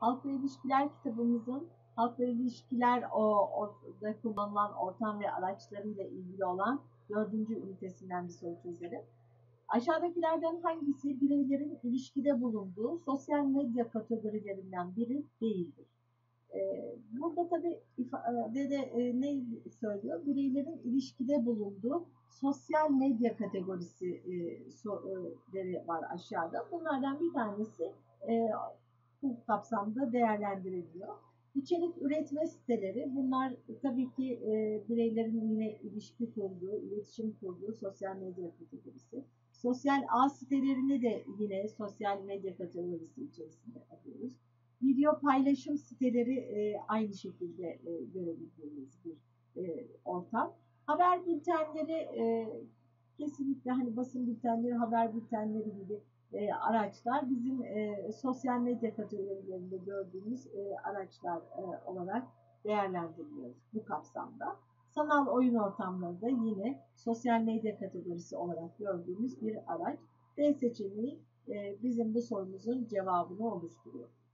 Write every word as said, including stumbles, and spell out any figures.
Halkla ilişkiler kitabımızın halkla ilişkiler o orada kullanılan ortam ve araçlarıyla ilgili olan dördüncü ünitesinden bir soru çözelim. Aşağıdakilerden hangisi bireylerin ilişkide bulunduğu sosyal medya kategorilerinden biri değildir? Ee, burada tabii ifade de e, ne söylüyor? Bireylerin ilişkide bulunduğu sosyal medya kategorisi e, soruları var aşağıda. Bunlardan bir tanesi e, bu kapsamda değerlendiriliyor. İçerik üretme siteleri, bunlar tabii ki e, bireylerin yine ilişki kurduğu, iletişim kurduğu sosyal medya kategorisi. Sosyal ağ sitelerini de yine sosyal medya kategorisi içerisinde alıyoruz. Video paylaşım siteleri e, aynı şekilde e, görebildiğimiz bir e, ortam. Haber bültenleri e, kesinlikle hani basın bültenleri, haber bültenleri gibi e, araçlar bizim e, sosyal medya kategorilerinde gördüğümüz e, araçlar e, olarak değerlendiriliyoruz bu kapsamda. Sanal oyun ortamları da yine sosyal medya kategorisi olarak gördüğümüz bir araç. D seçeneği e, bizim bu sorumuzun cevabını oluşturuyor.